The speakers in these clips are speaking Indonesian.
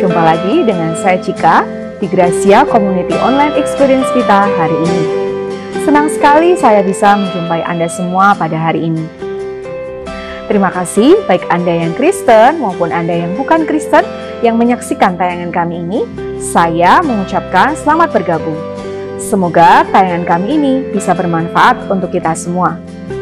Jumpa lagi dengan saya Cika di Gracia Community Online Experience kita hari ini. Senang sekali saya bisa menjumpai Anda semua pada hari ini. Terima kasih baik Anda yang Kristen maupun Anda yang bukan Kristen yang menyaksikan tayangan kami ini. Saya mengucapkan selamat bergabung. Semoga tayangan kami ini bisa bermanfaat untuk kita semua.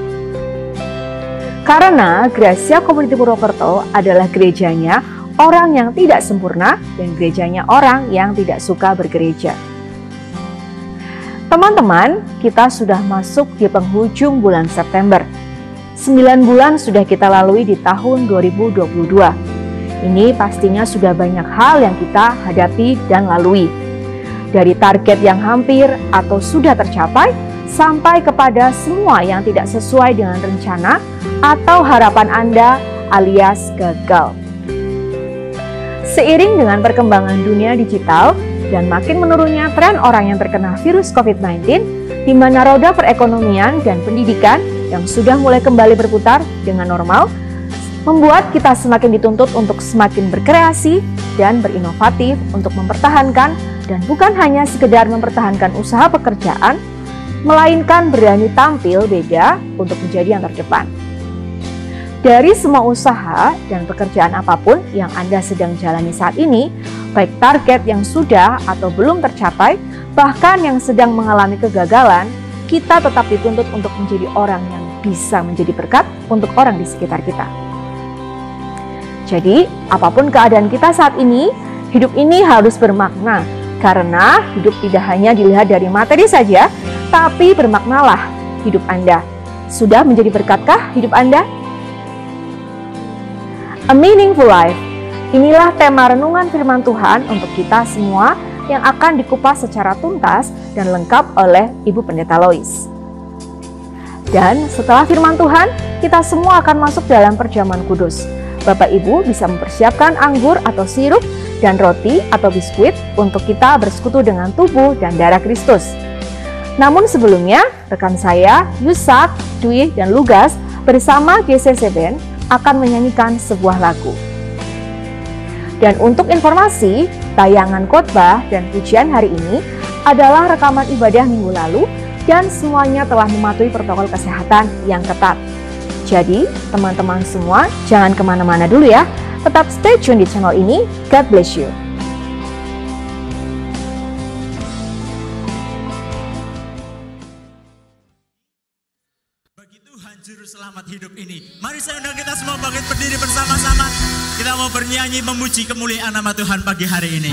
Karena Gracia Community Purwokerto adalah gerejanya orang yang tidak sempurna dan gerejanya orang yang tidak suka bergereja. Teman-teman, kita sudah masuk di penghujung bulan September. 9 bulan sudah kita lalui di tahun 2022. Ini pastinya sudah banyak hal yang kita hadapi dan lalui. Dari target yang hampir atau sudah tercapai, sampai kepada semua yang tidak sesuai dengan rencana atau harapan Anda alias gagal. Seiring dengan perkembangan dunia digital dan makin menurunnya tren orang yang terkena virus COVID-19, di mana roda perekonomian dan pendidikan yang sudah mulai kembali berputar dengan normal, membuat kita semakin dituntut untuk semakin berkreasi dan berinovatif untuk mempertahankan dan bukan hanya sekedar mempertahankan usaha pekerjaan, melainkan berani tampil beda untuk menjadi yang terdepan. Dari semua usaha dan pekerjaan apapun yang Anda sedang jalani saat ini, baik target yang sudah atau belum tercapai, bahkan yang sedang mengalami kegagalan, kita tetap dituntut untuk menjadi orang yang bisa menjadi berkat untuk orang di sekitar kita. Jadi, apapun keadaan kita saat ini, hidup ini harus bermakna, karena hidup tidak hanya dilihat dari materi saja, tapi bermaknalah hidup Anda. Sudah menjadi berkatkah hidup Anda? A Meaningful Life. Inilah tema renungan firman Tuhan untuk kita semua yang akan dikupas secara tuntas dan lengkap oleh Ibu Pendeta Lois. Dan setelah firman Tuhan, kita semua akan masuk dalam perjamuan kudus. Bapak Ibu bisa mempersiapkan anggur atau sirup dan roti atau biskuit untuk kita bersekutu dengan tubuh dan darah Kristus. Namun sebelumnya, rekan saya, Yusak, Dwi, dan Lugas bersama GCC Band akan menyanyikan sebuah lagu. Dan untuk informasi, tayangan khotbah dan pujian hari ini adalah rekaman ibadah minggu lalu dan semuanya telah mematuhi protokol kesehatan yang ketat. Jadi, teman-teman semua jangan kemana-mana dulu ya. Tetap stay tune di channel ini. God bless you. Juru selamat hidup ini. Mari saya undang kita semua bangkit berdiri bersama-sama. Kita mau bernyanyi memuji kemuliaan nama Tuhan pagi hari ini.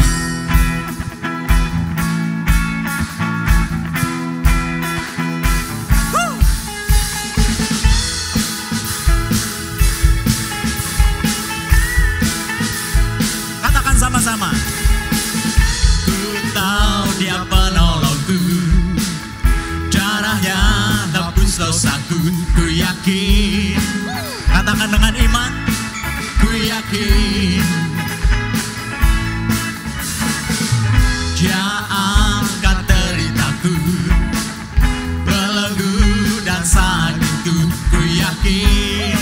Katakan sama-sama. Ku tahu Dia penolongku, darahnya tebus dosaku. Ku yakin, katakan dengan iman, ku yakin Dia angkat deritaku, belenggu dan sakitku. Ku yakin,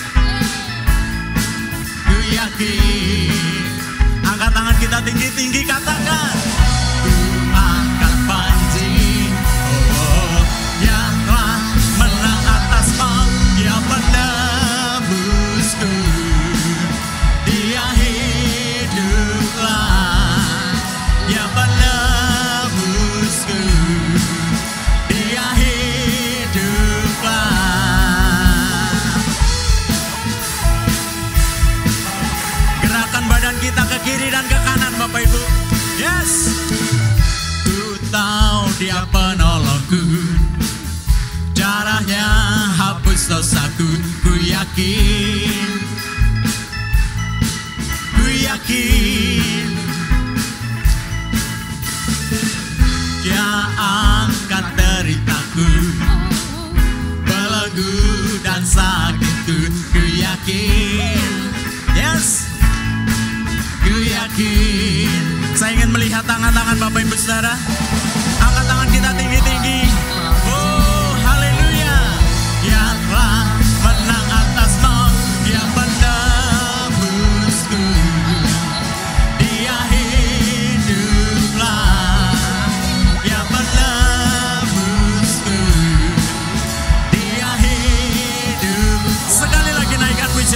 ku yakin. Angkat tangan kita tinggi-tinggi, katakan. Ku angkat panji, oh, yang telah menang atas maut. Dia menebusku, Dia hiduplah. Dia menebusku, Dia hiduplah. Gerakan badan kita ke kiri dan ke kanan, Bapak Ibu. Yes. Ku tahu Dia penolongku, darahnya hapus dosaku. Ku yakin, ku yakin Dia angkat deritaku, belenggu dan sakitku. Ku yakin, yes, ku yakin. Saya ingin melihat tangan-tangan Bapak Ibu Saudara. Angkat tangan kita tinggi-tinggi. Oh, haleluya. Dia telah menang atas maut. Dia menebusku, Dia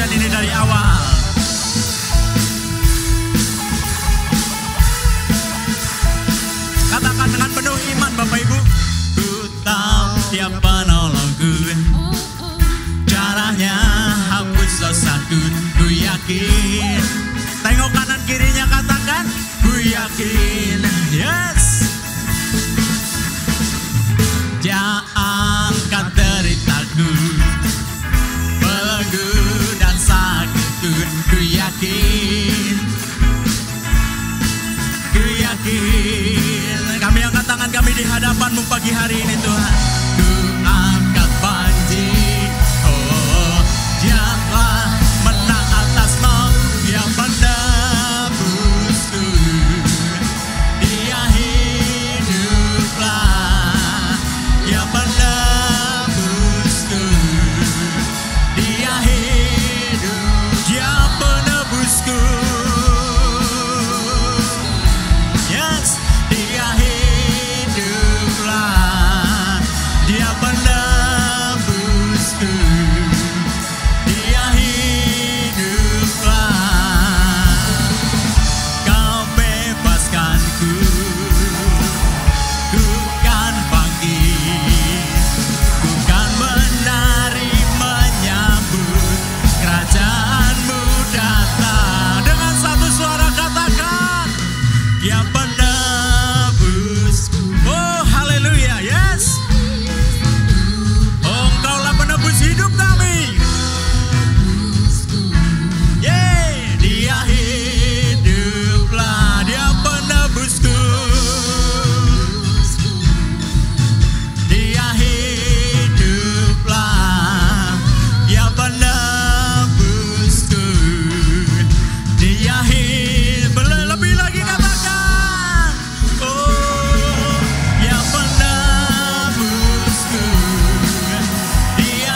pujian ini dari awal. Katakan dengan penuh iman Bapak Ibu. Ku tahu Dia penolongku, caranya hapus dosaku, ku yakin. Tengok kanan kirinya, katakan ku yakin. Yes. Dia angkat deritaku, belenggu dan sakitku, ku yakin. Ku yakin. Kami angkat tangan kami di hadapan-Mu pagi hari ini Tuhan. Ku angkat banji, oh Dia telah menang atas maut, Dia menebusku, Dia hiduplah, Dia menebusku, Dia hidup, Dia penebusku. Yes, Dia hiduplah, Dia penebusku, Dia hiduplah. Kau bebaskanku, ku kan bangkit, ku kan menari menyambut kerajaan-Mu datang. Dengan satu suara katakan, Dia penebusku. Oh haleluya, yes. Oh Engkaulah penebus hidup kami. Yeay, Dia hiduplah, Dia penebusku, Dia hiduplah, Dia penebusku, Dia hidup. Lebih lagi katakan, oh Dia penebusku, Dia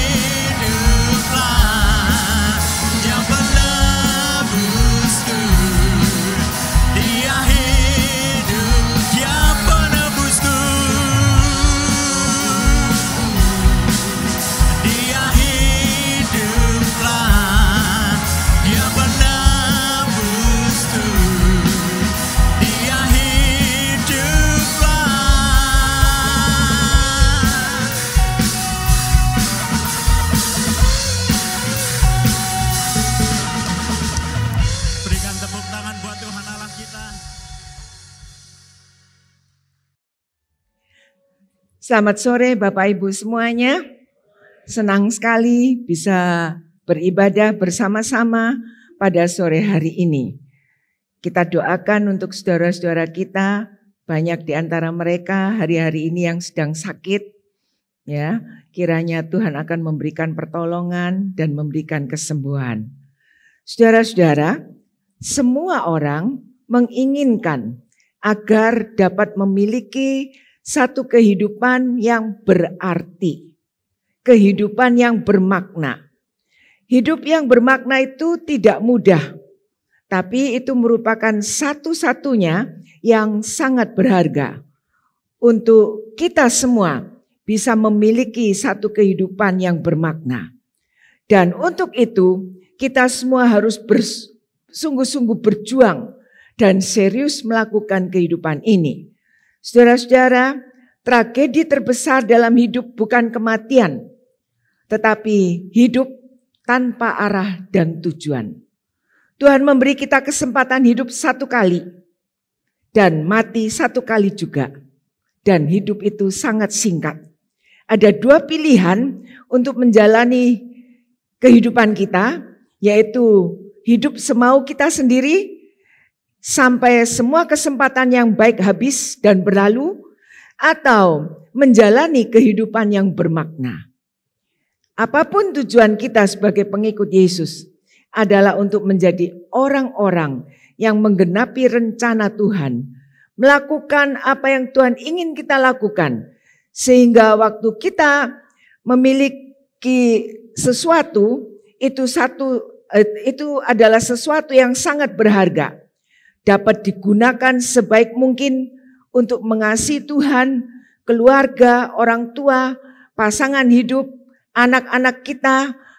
hiduplah, Dia penebusku, Dia hidup, Dia penebusku, Dia hiduplah, Dia penebusku, Dia hiduplah. Berikan tepuk tangan buat Tuhan Allah kita. Selamat sore Bapak Ibu semuanya. Senang sekali bisa beribadah bersama-sama pada sore hari ini. Kita doakan untuk saudara-saudara kita, banyak di antara mereka hari-hari ini yang sedang sakit. Ya, kiranya Tuhan akan memberikan pertolongan dan memberikan kesembuhan. Saudara-saudara, semua orang menginginkan agar dapat memiliki satu kehidupan yang berarti, kehidupan yang bermakna. Hidup yang bermakna itu tidak mudah, tapi itu merupakan satu-satunya yang sangat berharga untuk kita semua bisa memiliki satu kehidupan yang bermakna. Dan untuk itu kita semua harus sungguh-sungguh berjuang dan serius melakukan kehidupan ini. Saudara-saudara, tragedi terbesar dalam hidup bukan kematian, tetapi hidup tanpa arah dan tujuan. Tuhan memberi kita kesempatan hidup satu kali dan mati satu kali juga. Dan hidup itu sangat singkat. Ada dua pilihan untuk menjalani kehidupan kita, yaitu hidup semau kita sendiri sampai semua kesempatan yang baik habis dan berlalu, atau menjalani kehidupan yang bermakna. Apapun tujuan kita sebagai pengikut Yesus adalah untuk menjadi orang-orang yang menggenapi rencana Tuhan, melakukan apa yang Tuhan ingin kita lakukan, sehingga waktu kita memiliki sesuatu itu adalah sesuatu yang sangat berharga, dapat digunakan sebaik mungkin untuk mengasihi Tuhan, keluarga, orang tua, pasangan hidup, anak-anak kita,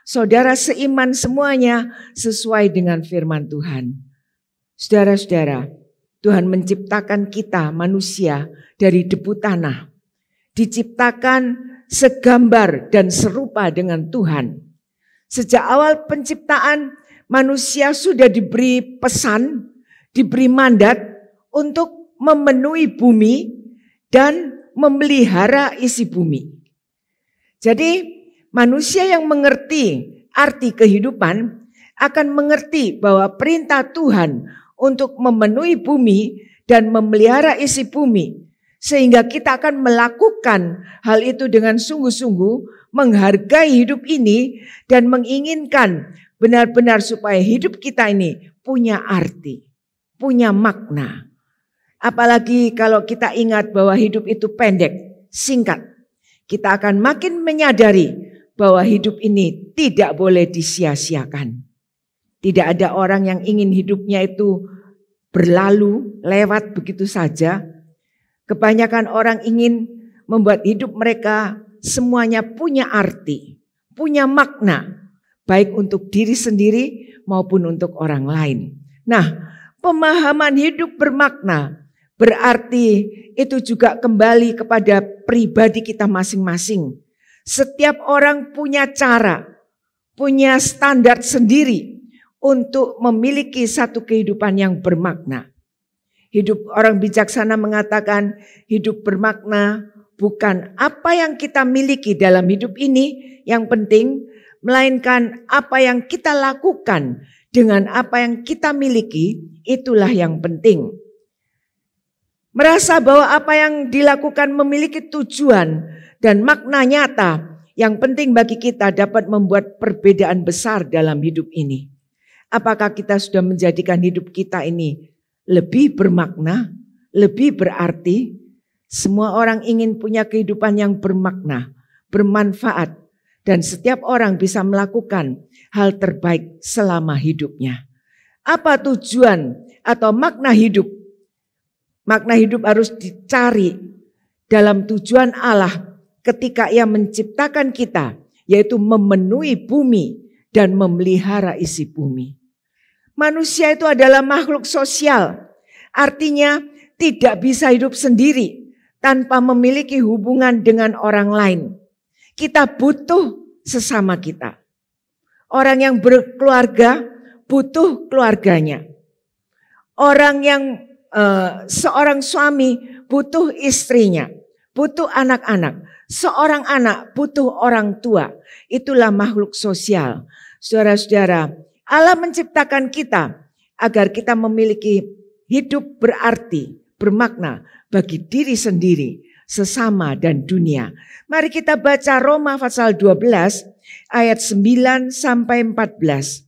saudara seiman semuanya sesuai dengan firman Tuhan. Saudara-saudara, Tuhan menciptakan kita manusia dari debu tanah. Diciptakan segambar dan serupa dengan Tuhan. Sejak awal penciptaan, manusia sudah diberi pesan, diberi mandat untuk memenuhi bumi dan memelihara isi bumi. Jadi manusia yang mengerti arti kehidupan akan mengerti bahwa perintah Tuhan untuk memenuhi bumi dan memelihara isi bumi, sehingga kita akan melakukan hal itu dengan sungguh-sungguh, menghargai hidup ini dan menginginkan benar-benar supaya hidup kita ini punya arti, punya makna. Apalagi kalau kita ingat bahwa hidup itu pendek, singkat, kita akan makin menyadari bahwa hidup ini tidak boleh disia-siakan. Tidak ada orang yang ingin hidupnya itu berlalu, lewat begitu saja. Kebanyakan orang ingin membuat hidup mereka semuanya punya arti, punya makna, baik untuk diri sendiri maupun untuk orang lain. Nah, pemahaman hidup bermakna berarti itu juga kembali kepada pribadi kita masing-masing. Setiap orang punya cara, punya standar sendiri untuk memiliki satu kehidupan yang bermakna. Hidup orang bijaksana mengatakan hidup bermakna bukan apa yang kita miliki dalam hidup ini yang penting, melainkan apa yang kita lakukan dengan apa yang kita miliki, itulah yang penting. Merasa bahwa apa yang dilakukan memiliki tujuan dan makna nyata yang penting bagi kita dapat membuat perbedaan besar dalam hidup ini. Apakah kita sudah menjadikan hidup kita ini lebih bermakna, lebih berarti? Semua orang ingin punya kehidupan yang bermakna, bermanfaat, dan setiap orang bisa melakukan hal terbaik selama hidupnya. Apa tujuan atau makna hidup? Makna hidup harus dicari dalam tujuan Allah ketika Ia menciptakan kita, yaitu memenuhi bumi dan memelihara isi bumi. Manusia itu adalah makhluk sosial, artinya tidak bisa hidup sendiri tanpa memiliki hubungan dengan orang lain. Kita butuh sesama kita. Orang yang berkeluarga butuh keluarganya. Orang yang seorang suami butuh istrinya, butuh anak-anak. Seorang anak butuh orang tua. Itulah makhluk sosial. Saudara-saudara, Allah menciptakan kita agar kita memiliki hidup berarti, bermakna bagi diri sendiri, sesama dan dunia. Mari kita baca Roma pasal 12 ayat 9 sampai 14.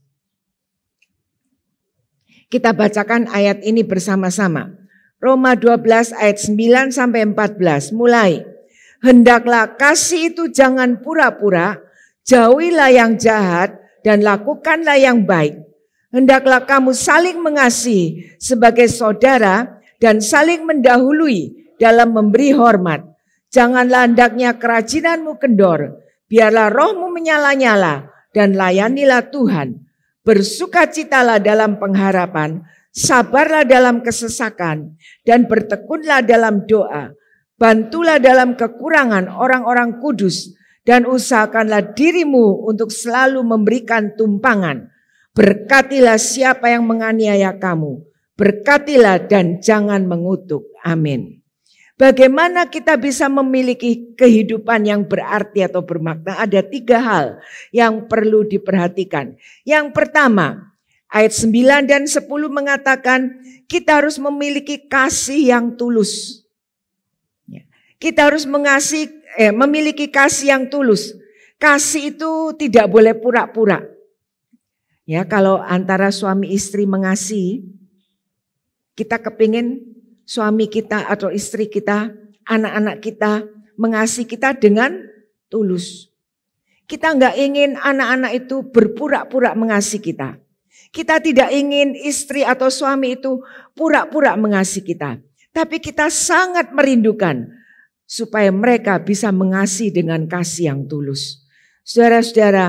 Kita bacakan ayat ini bersama-sama. Roma 12 ayat 9 sampai 14. Mulai. Hendaklah kasih itu jangan pura-pura, jauhilah yang jahat dan lakukanlah yang baik. Hendaklah kamu saling mengasihi sebagai saudara dan saling mendahului dalam memberi hormat. Janganlah hendaknya kerajinanmu kendor, biarlah rohmu menyala-nyala dan layanilah Tuhan. Bersukacitalah dalam pengharapan, sabarlah dalam kesesakan, dan bertekunlah dalam doa. Bantulah dalam kekurangan orang-orang kudus, dan usahakanlah dirimu untuk selalu memberikan tumpangan. Berkatilah siapa yang menganiaya kamu, berkatilah dan jangan mengutuk. Amin. Bagaimana kita bisa memiliki kehidupan yang berarti atau bermakna? Ada 3 hal yang perlu diperhatikan. Yang pertama, ayat 9 dan 10 mengatakan kita harus memiliki kasih yang tulus. Kita harus memiliki kasih yang tulus. Kasih itu tidak boleh pura-pura. Ya, kalau antara suami istri mengasihi, kita kepingin suami kita atau istri kita, anak-anak kita mengasihi kita dengan tulus. Kita enggak ingin anak-anak itu berpura-pura mengasihi kita. Kita tidak ingin istri atau suami itu pura-pura mengasihi kita. Tapi kita sangat merindukan supaya mereka bisa mengasihi dengan kasih yang tulus. Saudara-saudara,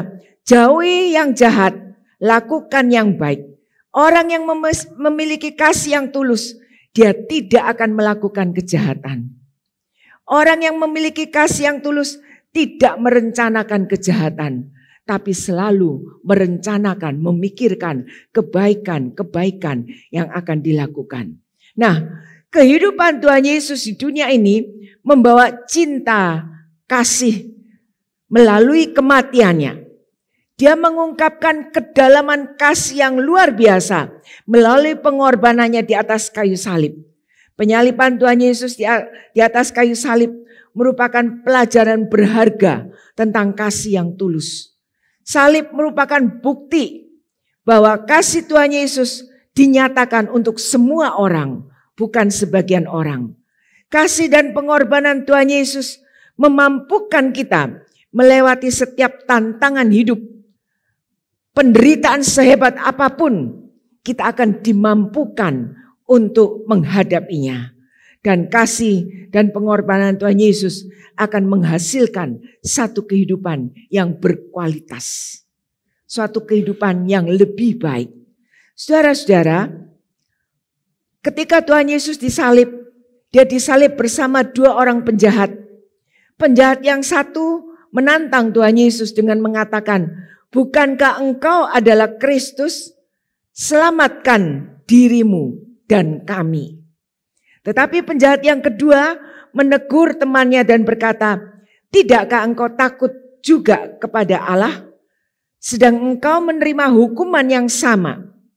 Jauhi yang jahat, lakukan yang baik. Orang yang memiliki kasih yang tulus, dia tidak akan melakukan kejahatan. Orang yang memiliki kasih yang tulus tidak merencanakan kejahatan, tapi selalu merencanakan, memikirkan kebaikan-kebaikan yang akan dilakukan. Nah, kehidupan Tuhan Yesus di dunia ini membawa cinta, kasih melalui kematiannya. Dia mengungkapkan kedalaman kasih yang luar biasa melalui pengorbanannya di atas kayu salib. Penyaliban Tuhan Yesus di atas kayu salib merupakan pelajaran berharga tentang kasih yang tulus. Salib merupakan bukti bahwa kasih Tuhan Yesus dinyatakan untuk semua orang, bukan sebagian orang. Kasih dan pengorbanan Tuhan Yesus memampukan kita melewati setiap tantangan hidup. Penderitaan sehebat apapun, kita akan dimampukan untuk menghadapinya. Dan kasih dan pengorbanan Tuhan Yesus akan menghasilkan satu kehidupan yang berkualitas. Suatu kehidupan yang lebih baik. Saudara-saudara, ketika Tuhan Yesus disalib, dia disalib bersama dua orang penjahat. Penjahat yang satu menantang Tuhan Yesus dengan mengatakan, bukankah engkau adalah Kristus? Selamatkan dirimu dan kami. Tetapi penjahat yang kedua menegur temannya dan berkata, tidakkah engkau takut juga kepada Allah? Sedang engkau menerima hukuman yang sama.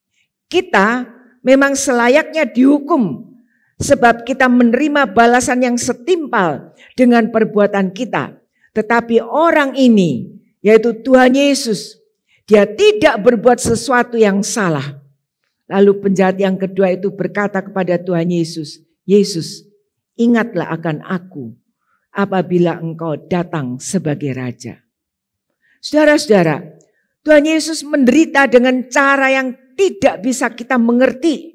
Kita memang selayaknya dihukum, sebab kita menerima balasan yang setimpal dengan perbuatan kita. Tetapi orang ini, yaitu Tuhan Yesus, dia tidak berbuat sesuatu yang salah. Lalu penjahat yang kedua itu berkata kepada Tuhan Yesus, Yesus, ingatlah akan aku apabila engkau datang sebagai Raja. Saudara-saudara, Tuhan Yesus menderita dengan cara yang tidak bisa kita mengerti.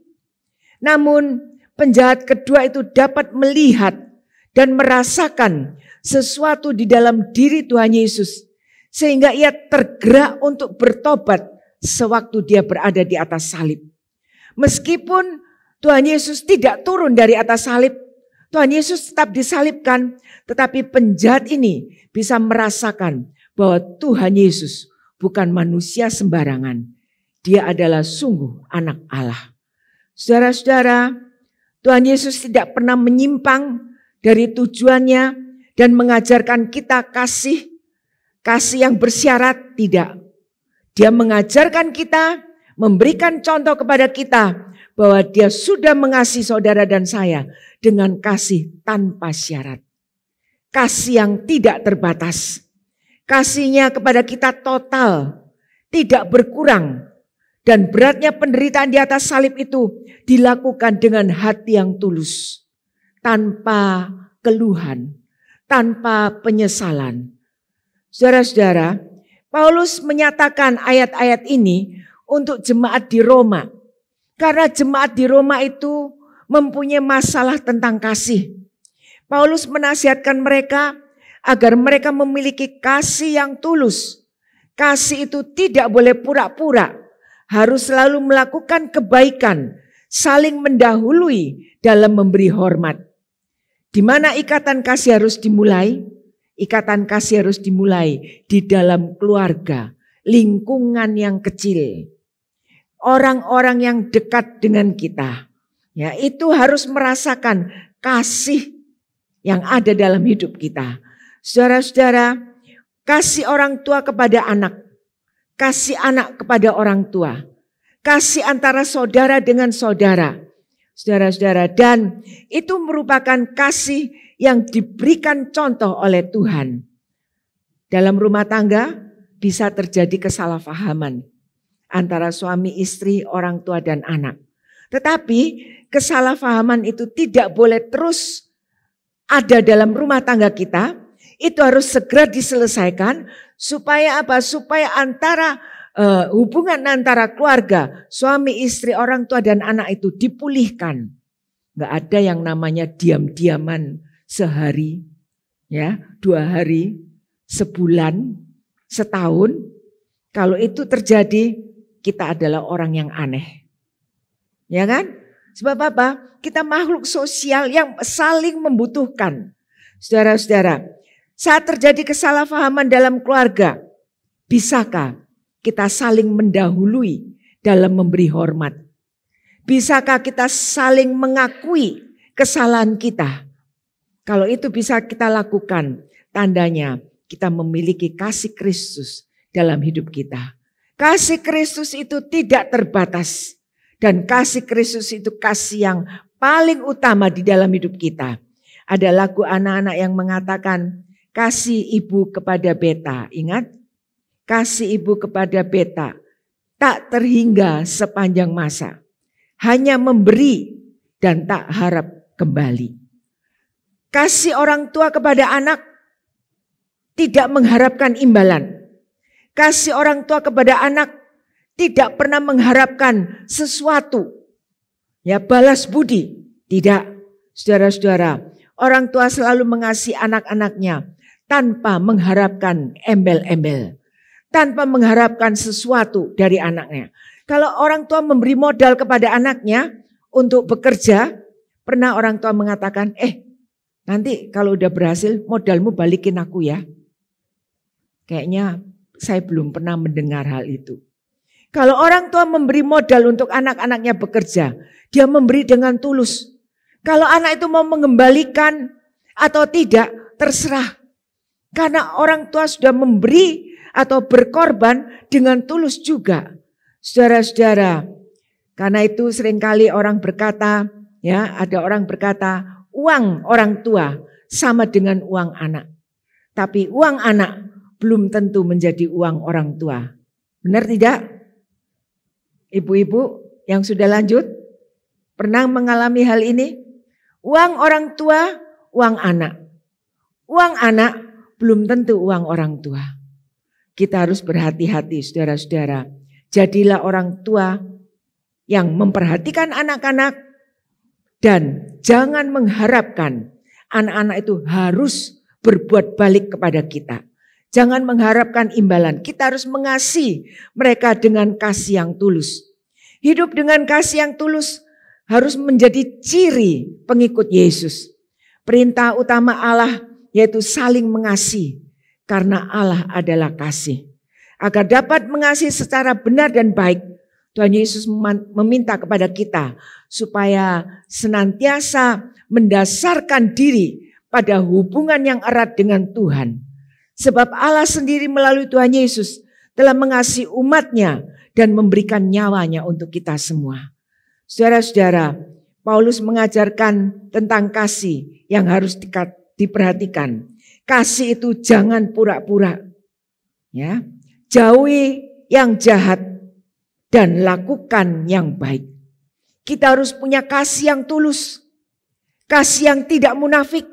Namun penjahat kedua itu dapat melihat dan merasakan sesuatu di dalam diri Tuhan Yesus. Sehingga ia tergerak untuk bertobat sewaktu dia berada di atas salib. Meskipun Tuhan Yesus tidak turun dari atas salib, Tuhan Yesus tetap disalibkan, tetapi penjahat ini bisa merasakan bahwa Tuhan Yesus bukan manusia sembarangan. Dia adalah sungguh anak Allah. Saudara-saudara, Tuhan Yesus tidak pernah menyimpang dari tujuannya dan mengajarkan kita kasih yang bersyarat, tidak. Dia mengajarkan kita, memberikan contoh kepada kita bahwa dia sudah mengasihi saudara dan saya dengan kasih tanpa syarat. Kasih yang tidak terbatas. Kasihnya kepada kita total, tidak berkurang. Dan beratnya penderitaan di atas salib itu dilakukan dengan hati yang tulus. Tanpa keluhan, tanpa penyesalan. Saudara-saudara, Paulus menyatakan ayat-ayat ini untuk jemaat di Roma. Karena jemaat di Roma itu mempunyai masalah tentang kasih. Paulus menasihatkan mereka agar mereka memiliki kasih yang tulus. Kasih itu tidak boleh pura-pura. Harus selalu melakukan kebaikan, saling mendahului dalam memberi hormat. Di mana ikatan kasih harus dimulai? Ikatan kasih harus dimulai di dalam keluarga, lingkungan yang kecil. Orang-orang yang dekat dengan kita, ya, itu harus merasakan kasih yang ada dalam hidup kita. Saudara-saudara, kasih orang tua kepada anak, kasih anak kepada orang tua, kasih antara saudara dengan saudara. Saudara-saudara, dan itu merupakan kasih yang diberikan contoh oleh Tuhan. Dalam rumah tangga bisa terjadi kesalahpahaman antara suami, istri, orang tua, dan anak. Tetapi kesalahpahaman itu tidak boleh terus ada dalam rumah tangga kita. Itu harus segera diselesaikan supaya apa? Supaya hubungan antara keluarga, suami, istri, orang tua, dan anak itu dipulihkan. Gak ada yang namanya diam-diaman sehari, ya, 2 hari, sebulan, setahun. Kalau itu terjadi, kita adalah orang yang aneh. Ya kan? Sebab apa? Kita makhluk sosial yang saling membutuhkan. Saudara-saudara, saat terjadi kesalahpahaman dalam keluarga, bisakah kita saling mendahului dalam memberi hormat? Bisakah kita saling mengakui kesalahan kita? Kalau itu bisa kita lakukan, tandanya kita memiliki kasih Kristus dalam hidup kita. Kasih Kristus itu tidak terbatas. Dan kasih Kristus itu kasih yang paling utama di dalam hidup kita. Ada lagu anak-anak yang mengatakan, kasih ibu kepada beta. Ingat? Kasih ibu kepada beta tak terhingga sepanjang masa. Hanya memberi dan tak harap kembali. Kasih orang tua kepada anak tidak mengharapkan imbalan. Kasih orang tua kepada anak tidak pernah mengharapkan sesuatu. Ya, balas budi. Tidak. Saudara-saudara, orang tua selalu mengasihi anak-anaknya tanpa mengharapkan embel-embel. Tanpa mengharapkan sesuatu dari anaknya. Kalau orang tua memberi modal kepada anaknya untuk bekerja, pernah orang tua mengatakan, nanti kalau udah berhasil modalmu balikin aku ya. Kayaknya saya belum pernah mendengar hal itu. Kalau orang tua memberi modal untuk anak-anaknya bekerja, dia memberi dengan tulus. Kalau anak itu mau mengembalikan atau tidak, terserah. Karena orang tua sudah memberi atau berkorban dengan tulus juga. Saudara-saudara, karena itu seringkali orang berkata, ya, ada orang berkata, uang orang tua sama dengan uang anak. Tapi uang anak belum tentu menjadi uang orang tua. Benar tidak? Ibu-ibu yang sudah lanjut, pernah mengalami hal ini? Uang orang tua, uang anak. Uang anak belum tentu uang orang tua. Kita harus berhati-hati saudara-saudara. Jadilah orang tua yang memperhatikan anak-anak dan jangan mengharapkan anak-anak itu harus berbuat balik kepada kita. Jangan mengharapkan imbalan. Kita harus mengasihi mereka dengan kasih yang tulus. Hidup dengan kasih yang tulus harus menjadi ciri pengikut Yesus. Perintah utama Allah yaitu saling mengasihi. Karena Allah adalah kasih. Agar dapat mengasihi secara benar dan baik, Tuhan Yesus meminta kepada kita supaya senantiasa mendasarkan diri pada hubungan yang erat dengan Tuhan. Sebab Allah sendiri melalui Tuhan Yesus telah mengasihi umatnya dan memberikan nyawanya untuk kita semua. Saudara-saudara, Paulus mengajarkan tentang kasih yang harus diperhatikan. Kasih itu jangan pura-pura. Ya, jauhi yang jahat dan lakukan yang baik. Kita harus punya kasih yang tulus. Kasih yang tidak munafik.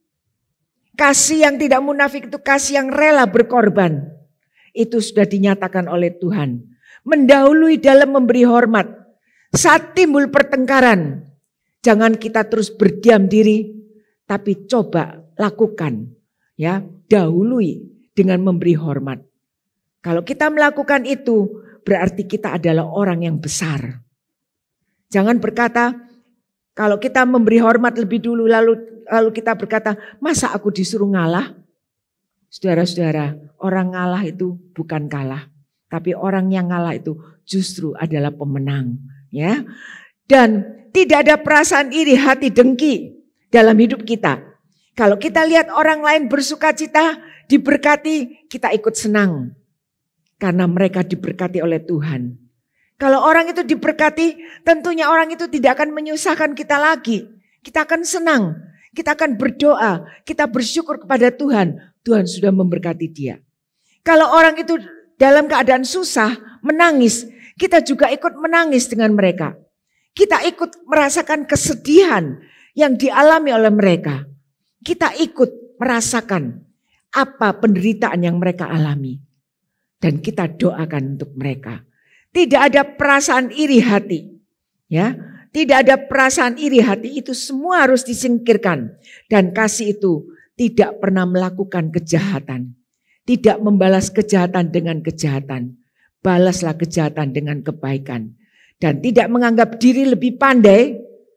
Kasih yang tidak munafik itu kasih yang rela berkorban. Itu sudah dinyatakan oleh Tuhan. Mendahului dalam memberi hormat. Saat timbul pertengkaran, jangan kita terus berdiam diri, tapi coba lakukan. Ya, dahului dengan memberi hormat. Kalau kita melakukan itu, berarti kita adalah orang yang besar. Jangan berkata, kalau kita memberi hormat lebih dulu, lalu kita berkata, masa aku disuruh ngalah? Saudara-saudara, orang ngalah itu bukan kalah. Tapi orang yang ngalah itu justru adalah pemenang. Ya, dan tidak ada perasaan iri, hati, dengki dalam hidup kita. Kalau kita lihat orang lain bersukacita, diberkati, kita ikut senang. Karena mereka diberkati oleh Tuhan. Kalau orang itu diberkati, tentunya orang itu tidak akan menyusahkan kita lagi. Kita akan senang, kita akan berdoa, kita bersyukur kepada Tuhan. Tuhan sudah memberkati dia. Kalau orang itu dalam keadaan susah, menangis, kita juga ikut menangis dengan mereka. Kita ikut merasakan kesedihan yang dialami oleh mereka. Kita ikut merasakan apa penderitaan yang mereka alami. Dan kita doakan untuk mereka. Tidak ada perasaan iri hati. Ya, tidak ada perasaan iri hati, itu semua harus disingkirkan. Dan kasih itu tidak pernah melakukan kejahatan. Tidak membalas kejahatan dengan kejahatan. balaslah kejahatan dengan kebaikan. Dan tidak menganggap diri lebih pandai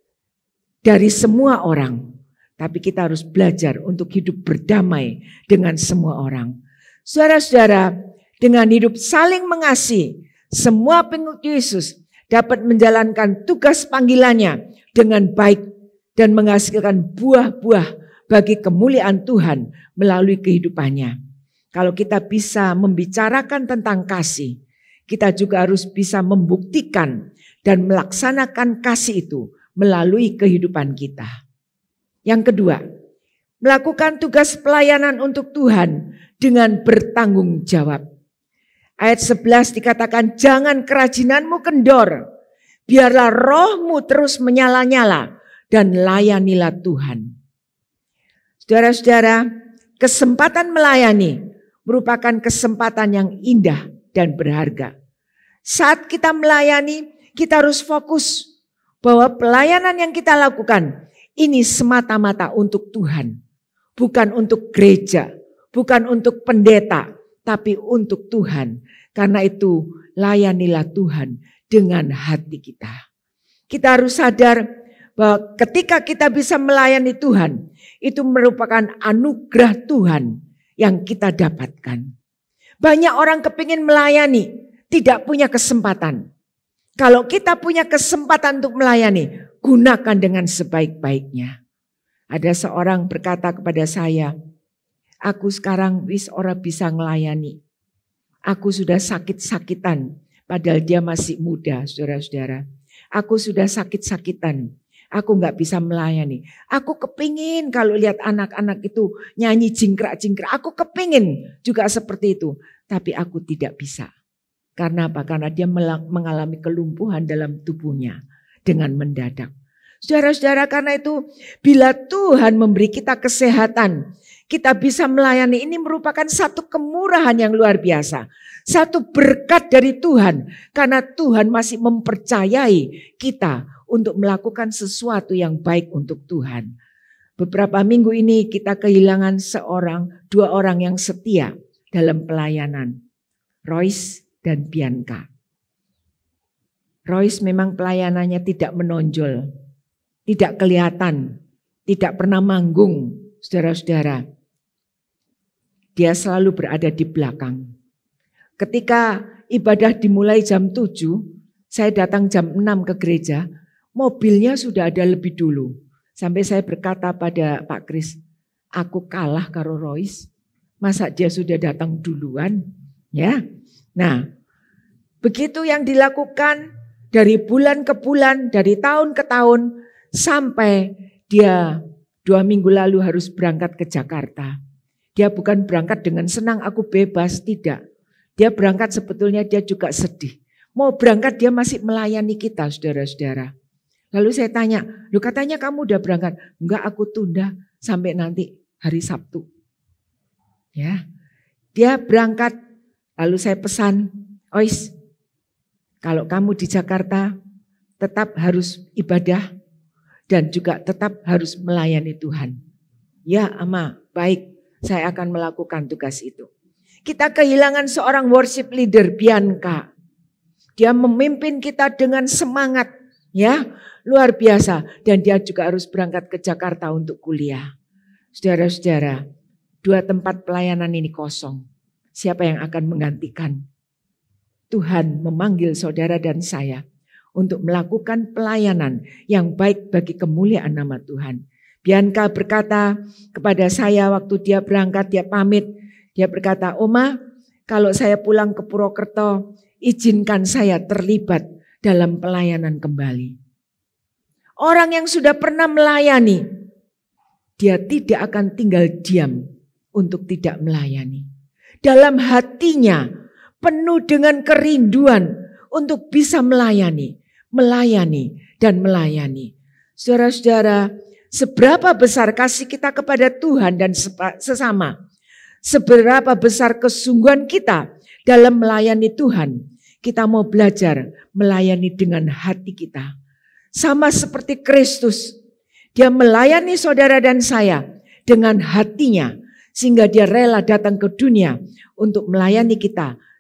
dari semua orang. Tapi kita harus belajar untuk hidup berdamai dengan semua orang. Saudara-saudara, dengan hidup saling mengasihi, semua pengikut Yesus dapat menjalankan tugas panggilannya dengan baik dan menghasilkan buah-buah bagi kemuliaan Tuhan melalui kehidupannya. Kalau kita bisa membicarakan tentang kasih, kita juga harus bisa membuktikan dan melaksanakan kasih itu melalui kehidupan kita. Yang kedua, melakukan tugas pelayanan untuk Tuhan dengan bertanggung jawab. Ayat 11 dikatakan, jangan kerajinanmu kendor, biarlah rohmu terus menyala-nyala dan layanilah Tuhan. Saudara-saudara, kesempatan melayani merupakan kesempatan yang indah dan berharga. Saat kita melayani, kita harus fokus bahwa pelayanan yang kita lakukan ini semata-mata untuk Tuhan. Bukan untuk gereja, bukan untuk pendeta, tapi untuk Tuhan. Karena itu layanilah Tuhan dengan hati kita. Kita harus sadar bahwa ketika kita bisa melayani Tuhan, itu merupakan anugerah Tuhan yang kita dapatkan. Banyak orang kepingin melayani, tidak punya kesempatan. Kalau kita punya kesempatan untuk melayani, gunakan dengan sebaik-baiknya. Ada seorang berkata kepada saya, aku sekarang wis ora bisa ngelayani. Aku sudah sakit-sakitan, padahal dia masih muda, saudara-saudara. Aku sudah sakit-sakitan. Aku gak bisa melayani. Aku kepingin kalau lihat anak-anak itu nyanyi jingkrak-jingkrak. Aku kepingin juga seperti itu. Tapi aku tidak bisa. Karena apa? Karena dia mengalami kelumpuhan dalam tubuhnya dengan mendadak. Saudara-saudara, karena itu bila Tuhan memberi kita kesehatan, kita bisa melayani, ini merupakan satu kemurahan yang luar biasa. Satu berkat dari Tuhan. Karena Tuhan masih mempercayai kita untuk melakukan sesuatu yang baik untuk Tuhan. Beberapa minggu ini kita kehilangan dua orang yang setia dalam pelayanan. Royce dan Bianca. Royce memang pelayanannya tidak menonjol, tidak kelihatan, tidak pernah manggung, saudara-saudara. Dia selalu berada di belakang. Ketika ibadah dimulai jam 7, saya datang jam 6 ke gereja, mobilnya sudah ada lebih dulu. Sampai saya berkata pada Pak Kris, aku kalah karo Royce. Masa dia sudah datang duluan? Ya. Nah, begitu yang dilakukan dari bulan ke bulan, dari tahun ke tahun, sampai dia 2 minggu lalu harus berangkat ke Jakarta. Dia bukan berangkat dengan senang aku bebas, tidak. Dia berangkat sebetulnya dia juga sedih. Mau berangkat dia masih melayani kita, saudara-saudara. Lalu saya tanya, loh katanya kamu udah berangkat? Enggak, aku tunda sampai nanti hari Sabtu. Ya, dia berangkat, lalu saya pesan, Ois, kalau kamu di Jakarta tetap harus ibadah dan juga tetap harus melayani Tuhan. Ya, Ama, baik, saya akan melakukan tugas itu. Kita kehilangan seorang worship leader, Bianca. Dia memimpin kita dengan semangat, ya, luar biasa. Dan dia juga harus berangkat ke Jakarta untuk kuliah. Saudara-saudara, 2 tempat pelayanan ini kosong. Siapa yang akan menggantikan? Tuhan memanggil saudara dan saya untuk melakukan pelayanan yang baik bagi kemuliaan nama Tuhan. Bianca berkata kepada saya waktu dia berangkat, dia pamit. Dia berkata, Oma, kalau saya pulang ke Purwokerto, izinkan saya terlibat dalam pelayanan kembali. Orang yang sudah pernah melayani, dia tidak akan tinggal diam untuk tidak melayani. Dalam hatinya penuh dengan kerinduan untuk bisa melayani dan melayani. Saudara-saudara, seberapa besar kasih kita kepada Tuhan dan sesama, seberapa besar kesungguhan kita dalam melayani Tuhan, kita mau belajar melayani dengan hati kita. Sama seperti Kristus, dia melayani saudara dan saya dengan hatinya, sehingga dia rela datang ke dunia untuk melayani kita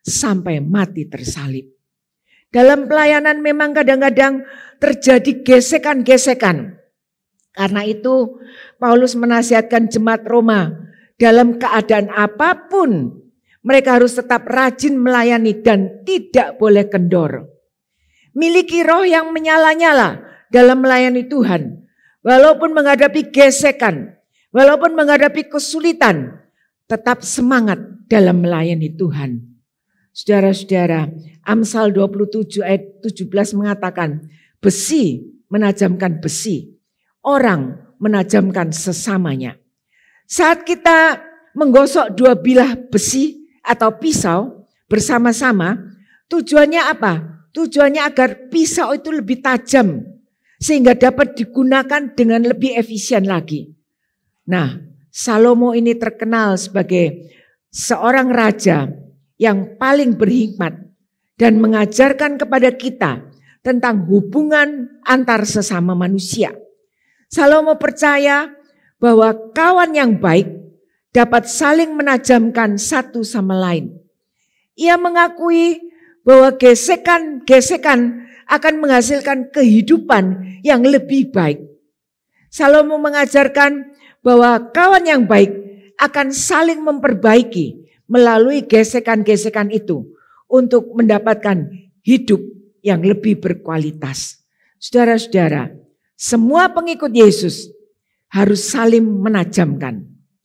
sampai mati tersalib. Dalam pelayanan memang kadang-kadang terjadi gesekan-gesekan. Karena itu Paulus menasihatkan jemaat Roma, dalam keadaan apapun mereka harus tetap rajin melayani dan tidak boleh kendor. Miliki roh yang menyala-nyala dalam melayani Tuhan. Walaupun menghadapi gesekan, walaupun menghadapi kesulitan, tetap semangat dalam melayani Tuhan. Saudara-saudara, Amsal 27 ayat 17 mengatakan, besi menajamkan besi, orang menajamkan sesamanya. Saat kita menggosok dua bilah besi atau pisau bersama-sama, tujuannya apa? Tujuannya agar pisau itu lebih tajam sehingga dapat digunakan dengan lebih efisien lagi. Nah, Salomo ini terkenal sebagai seorang raja yang paling berhikmat dan mengajarkan kepada kita tentang hubungan antar sesama manusia. Salomo percaya bahwa kawan yang baik dapat saling menajamkan satu sama lain. Ia mengakui bahwa gesekan-gesekan akan menghasilkan kehidupan yang lebih baik. Salomo mengajarkan bahwa kawan yang baik akan saling memperbaiki melalui gesekan-gesekan itu untuk mendapatkan hidup yang lebih berkualitas. Saudara-saudara, semua pengikut Yesus harus saling menajamkan.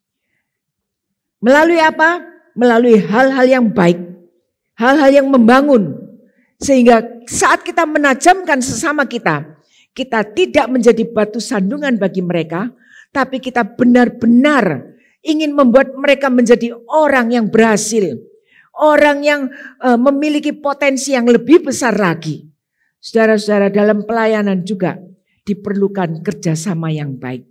Melalui apa? Melalui hal-hal yang baik, hal-hal yang membangun. Sehingga saat kita menajamkan sesama kita, kita tidak menjadi batu sandungan bagi mereka, tapi kita benar-benar ingin membuat mereka menjadi orang yang berhasil. Orang yang memiliki potensi yang lebih besar lagi. Saudara-saudara, dalam pelayanan juga diperlukan kerjasama yang baik.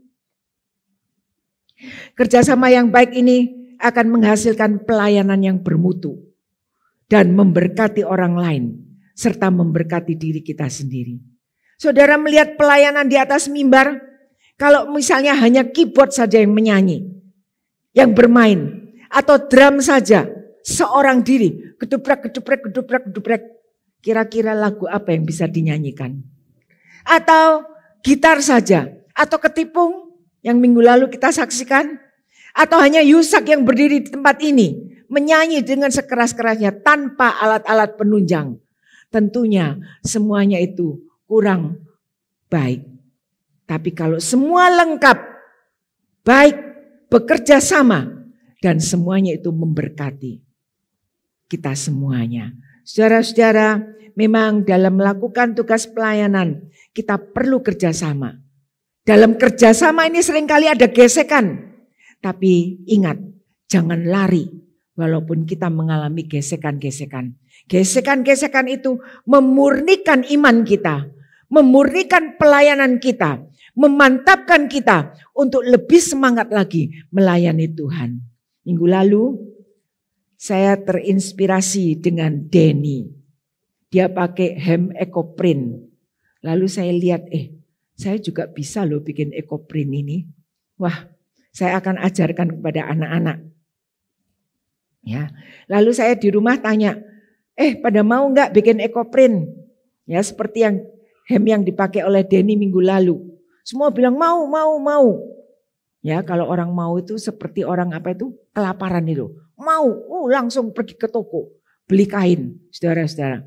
Kerjasama yang baik ini akan menghasilkan pelayanan yang bermutu dan memberkati orang lain serta memberkati diri kita sendiri. Saudara melihat pelayanan di atas mimbar, kalau misalnya hanya keyboard saja yang menyanyi, yang bermain, atau drum saja, seorang diri, gedubrak, gedubrak, gedubrak, gedubrak, kira-kira lagu apa yang bisa dinyanyikan? Atau gitar saja, atau ketipung yang minggu lalu kita saksikan, atau hanya Yusak yang berdiri di tempat ini menyanyi dengan sekeras-kerasnya tanpa alat-alat penunjang. Tentunya semuanya itu kurang baik. Tapi kalau semua lengkap, baik, bekerja sama, dan semuanya itu memberkati kita semuanya. Saudara-saudara, memang dalam melakukan tugas pelayanan kita perlu kerjasama. Dalam kerjasama ini seringkali ada gesekan. Tapi ingat, jangan lari walaupun kita mengalami gesekan-gesekan. Gesekan-gesekan itu memurnikan iman kita, memurnikan pelayanan kita, memantapkan kita untuk lebih semangat lagi melayani Tuhan. Minggu lalu saya terinspirasi dengan Denny. Dia pakai hem ekoprint. Lalu saya lihat, saya juga bisa loh bikin ekoprint ini. Wah, saya akan ajarkan kepada anak-anak. Ya, lalu saya di rumah tanya, pada mau nggak bikin ekoprint? Ya, seperti yang hem yang dipakai oleh Denny minggu lalu. Semua bilang mau. Ya, kalau orang mau itu seperti orang apa itu? Kelaparan itu. Mau, langsung pergi ke toko, beli kain, saudara-saudara.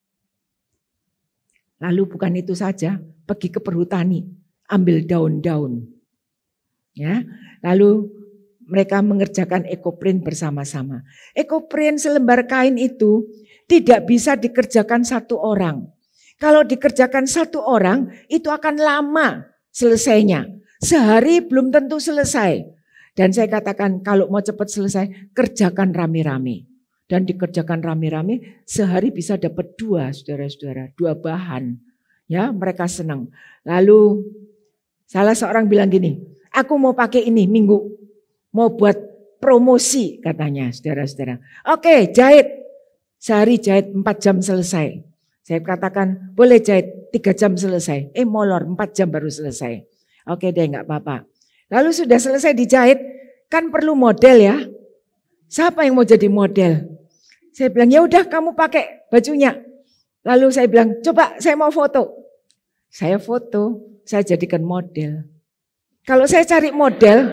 Lalu bukan itu saja, pergi ke perhutani, ambil daun-daun. Ya, lalu mereka mengerjakan ekoprint bersama-sama. Ekoprint selembar kain itu tidak bisa dikerjakan satu orang. Kalau dikerjakan satu orang itu akan lama selesainya. Sehari belum tentu selesai. Dan saya katakan kalau mau cepat selesai, kerjakan rame-rame. Dan dikerjakan rame-rame, sehari bisa dapat 2, saudara-saudara, 2 bahan. Ya, mereka senang. Lalu salah seorang bilang gini, aku mau pakai ini minggu, mau buat promosi katanya, saudara-saudara. Oke, jahit. Sehari jahit 4 jam selesai. Saya katakan boleh jahit 3 jam selesai. Molor 4 jam baru selesai. Oke deh, gak apa-apa. Lalu sudah selesai dijahit, kan perlu model ya. Siapa yang mau jadi model? Saya bilang, ya udah kamu pakai bajunya. Lalu saya bilang, coba saya mau foto. Saya foto, saya jadikan model. Kalau saya cari model,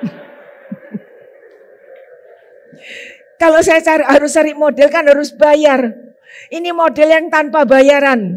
harus cari model kan harus bayar. Ini model yang tanpa bayaran.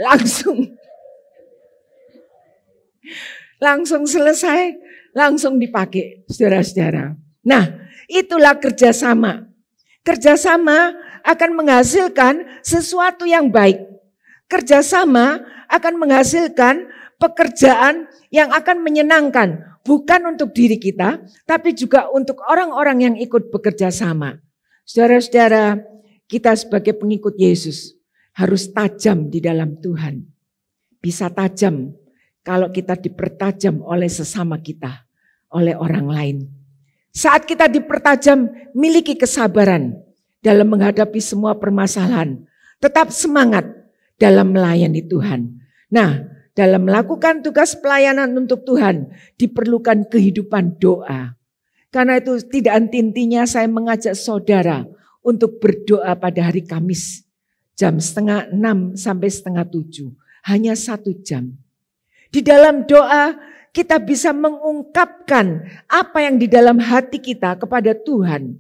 Langsung selesai, langsung dipakai, saudara-saudara. Nah, itulah kerjasama. Kerjasama akan menghasilkan sesuatu yang baik. Kerjasama akan menghasilkan pekerjaan yang akan menyenangkan. Bukan untuk diri kita, tapi juga untuk orang-orang yang ikut bekerja sama. Saudara-saudara, kita sebagai pengikut Yesus harus tajam di dalam Tuhan. Bisa tajam kalau kita dipertajam oleh sesama kita, oleh orang lain. Saat kita dipertajam, miliki kesabaran dalam menghadapi semua permasalahan. Tetap semangat dalam melayani Tuhan. Nah, dalam melakukan tugas pelayanan untuk Tuhan diperlukan kehidupan doa. Karena itu tidak henti-hentinya saya mengajak saudara untuk berdoa pada hari Kamis. Jam 5:30 sampai 6:30. Hanya 1 jam. Di dalam doa kita bisa mengungkapkan apa yang di dalam hati kita kepada Tuhan.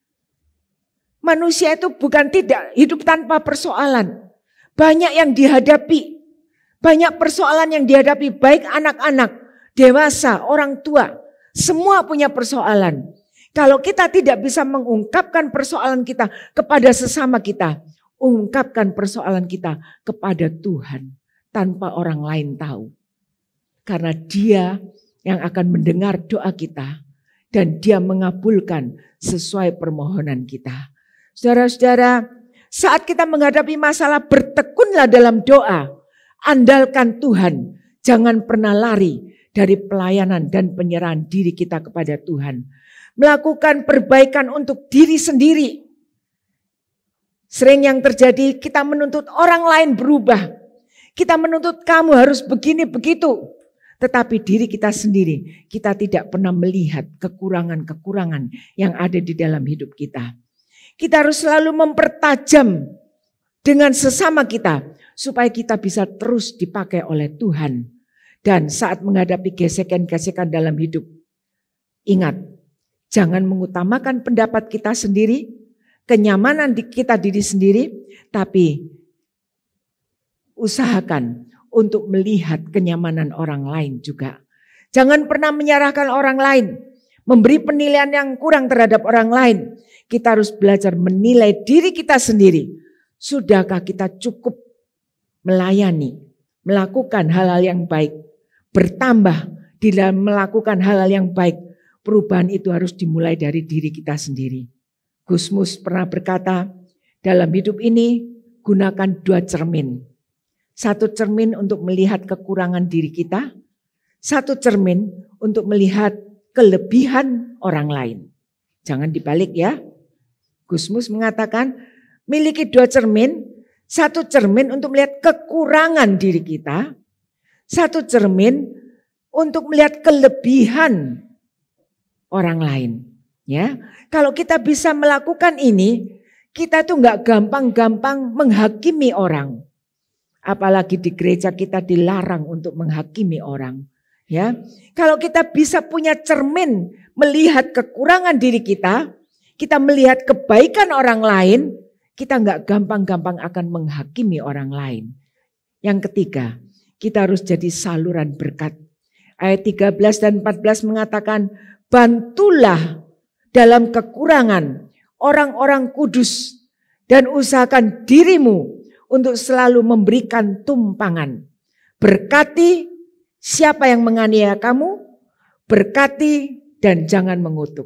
Manusia itu bukan tidak hidup tanpa persoalan. Banyak yang dihadapi. Banyak persoalan yang dihadapi, baik anak-anak, dewasa, orang tua. Semua punya persoalan. Kalau kita tidak bisa mengungkapkan persoalan kita kepada sesama kita, ungkapkan persoalan kita kepada Tuhan tanpa orang lain tahu. Karena Dia yang akan mendengar doa kita dan Dia mengabulkan sesuai permohonan kita. Saudara-saudara, saat kita menghadapi masalah, bertekunlah dalam doa. Andalkan Tuhan, jangan pernah lari dari pelayanan dan penyerahan diri kita kepada Tuhan. Melakukan perbaikan untuk diri sendiri. Sering yang terjadi kita menuntut orang lain berubah. Kita menuntut kamu harus begini begitu. Tetapi diri kita sendiri, kita tidak pernah melihat kekurangan-kekurangan yang ada di dalam hidup kita. Kita harus selalu mempertajam dengan sesama kita. Supaya kita bisa terus dipakai oleh Tuhan. Dan saat menghadapi gesekan-gesekan dalam hidup, ingat, jangan mengutamakan pendapat kita sendiri, kenyamanan kita diri sendiri, tapi usahakan untuk melihat kenyamanan orang lain juga. Jangan pernah menyalahkan orang lain, memberi penilaian yang kurang terhadap orang lain. Kita harus belajar menilai diri kita sendiri. Sudahkah kita cukup melayani, melakukan hal-hal yang baik, bertambah di dalam melakukan hal-hal yang baik. Perubahan itu harus dimulai dari diri kita sendiri. Gusmus pernah berkata, dalam hidup ini gunakan 2 cermin. 1 cermin untuk melihat kekurangan diri kita, 1 cermin untuk melihat kelebihan orang lain. Jangan dibalik ya. Gusmus mengatakan, miliki 2 cermin. 1 cermin untuk melihat kekurangan diri kita. 1 cermin untuk melihat kelebihan orang lain. Ya, kalau kita bisa melakukan ini, kita tuh nggak gampang-gampang menghakimi orang. Apalagi di gereja kita dilarang untuk menghakimi orang. Ya, kalau kita bisa punya cermin melihat kekurangan diri kita melihat kebaikan orang lain. Kita nggak gampang-gampang akan menghakimi orang lain. Yang ketiga, kita harus jadi saluran berkat. Ayat 13 dan 14 mengatakan, bantulah dalam kekurangan orang-orang kudus dan usahakan dirimu untuk selalu memberikan tumpangan. Berkati siapa yang menganiaya kamu, berkati dan jangan mengutuk.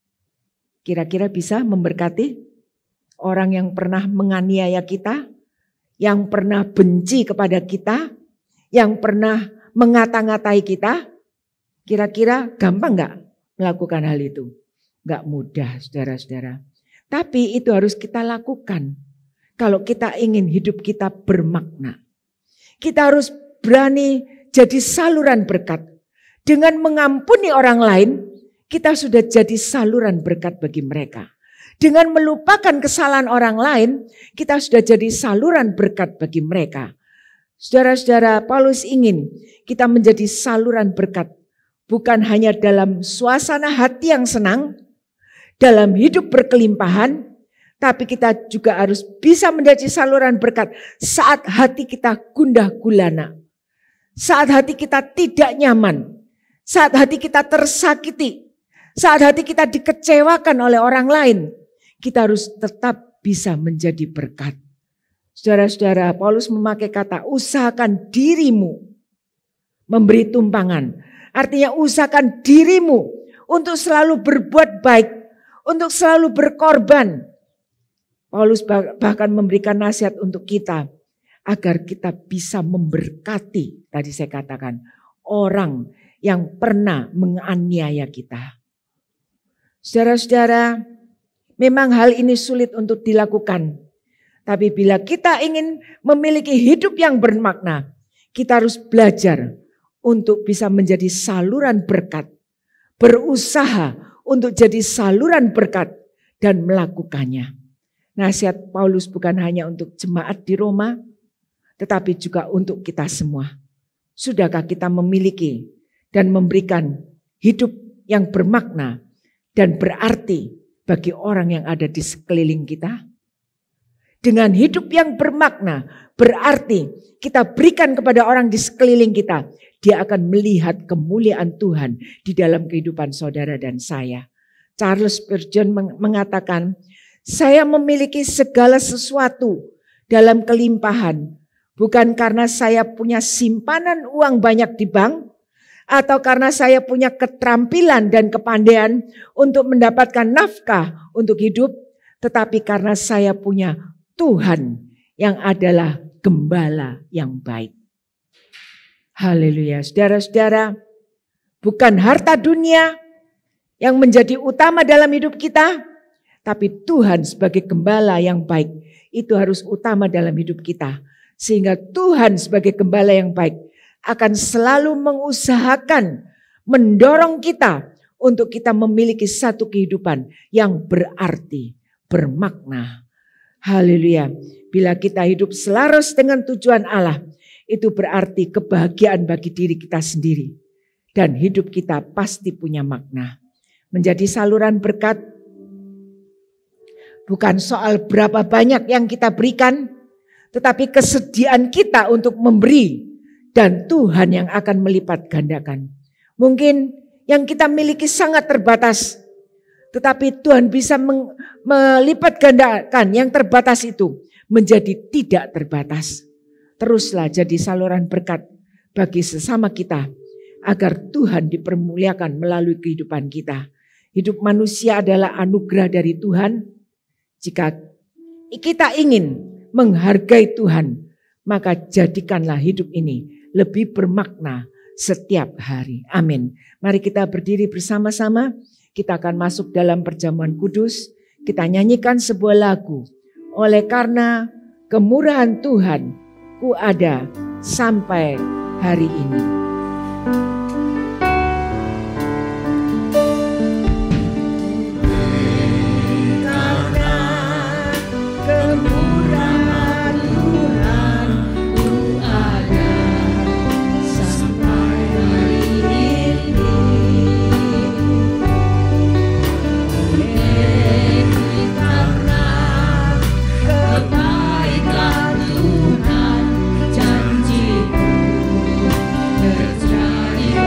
Kira-kira bisa memberkati orang yang pernah menganiaya kita, yang pernah benci kepada kita, yang pernah mengata-ngatai kita? Kira-kira gampang gak melakukan hal itu? Gak mudah, saudara-saudara. Tapi itu harus kita lakukan. Kalau kita ingin hidup kita bermakna. Kita harus berani jadi saluran berkat. Dengan mengampuni orang lain, kita sudah jadi saluran berkat bagi mereka. Dengan melupakan kesalahan orang lain, kita sudah jadi saluran berkat bagi mereka. Saudara-saudara, Paulus ingin kita menjadi saluran berkat. Bukan hanya dalam suasana hati yang senang, dalam hidup berkelimpahan, tapi kita juga harus bisa menjadi saluran berkat saat hati kita gundah gulana. Saat hati kita tidak nyaman. Saat hati kita tersakiti. Saat hati kita dikecewakan oleh orang lain. Kita harus tetap bisa menjadi berkat. Saudara-saudara, Paulus memakai kata usahakan dirimu memberi tumpangan. Artinya usahakan dirimu untuk selalu berbuat baik, untuk selalu berkorban. Paulus bahkan memberikan nasihat untuk kita agar kita bisa memberkati, tadi saya katakan, orang yang pernah menganiaya kita. Saudara-saudara, memang hal ini sulit untuk dilakukan. Tapi bila kita ingin memiliki hidup yang bermakna, kita harus belajar untuk bisa menjadi saluran berkat. Berusaha untuk jadi saluran berkat dan melakukannya. Nasihat Paulus bukan hanya untuk jemaat di Roma, tetapi juga untuk kita semua. Sudahkah kita memiliki dan memberikan hidup yang bermakna dan berarti bagi orang yang ada di sekeliling kita? Dengan hidup yang bermakna, berarti kita berikan kepada orang di sekeliling kita. Dia akan melihat kemuliaan Tuhan di dalam kehidupan saudara dan saya. Charles Spurgeon mengatakan, saya memiliki segala sesuatu dalam kelimpahan. Bukan karena saya punya simpanan uang banyak di bank, atau karena saya punya keterampilan dan kepandaian untuk mendapatkan nafkah untuk hidup, tetapi karena saya punya Tuhan yang adalah gembala yang baik. Haleluya. Saudara-saudara, bukan harta dunia yang menjadi utama dalam hidup kita, tapi Tuhan sebagai gembala yang baik itu harus utama dalam hidup kita. Sehingga Tuhan sebagai gembala yang baik akan selalu mengusahakan, mendorong kita untuk kita memiliki satu kehidupan yang berarti, bermakna. Haleluya. Bila kita hidup selaras dengan tujuan Allah, itu berarti kebahagiaan bagi diri kita sendiri. Dan hidup kita pasti punya makna. Menjadi saluran berkat bukan soal berapa banyak yang kita berikan, tetapi kesediaan kita untuk memberi. Dan Tuhan yang akan melipat gandakan. Mungkin yang kita miliki sangat terbatas, tetapi Tuhan bisa melipat gandakan yang terbatas itu menjadi tidak terbatas. Teruslah jadi saluran berkat bagi sesama kita agar Tuhan dipermuliakan melalui kehidupan kita. Hidup manusia adalah anugerah dari Tuhan. Jika kita ingin menghargai Tuhan, maka jadikanlah hidup ini lebih bermakna setiap hari. Amin. Mari kita berdiri bersama-sama. Kita akan masuk dalam perjamuan kudus. Kita nyanyikan sebuah lagu. Oleh karena kemurahan Tuhan, ku ada sampai hari ini. Tuhan janjimu terjadi.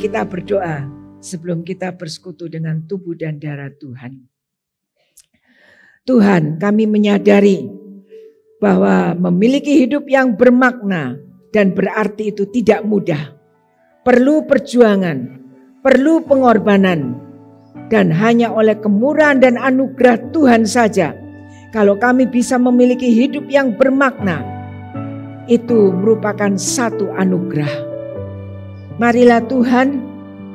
kita berdoa sebelum kita bersekutu dengan tubuh dan darah Tuhan. Tuhan, kami menyadari bahwa memiliki hidup yang bermakna dan berarti itu tidak mudah. Perlu perjuangan, perlu pengorbanan, dan hanya oleh kemurahan dan anugerah Tuhan saja. Kalau kami bisa memiliki hidup yang bermakna, itu merupakan satu anugerah. Marilah Tuhan,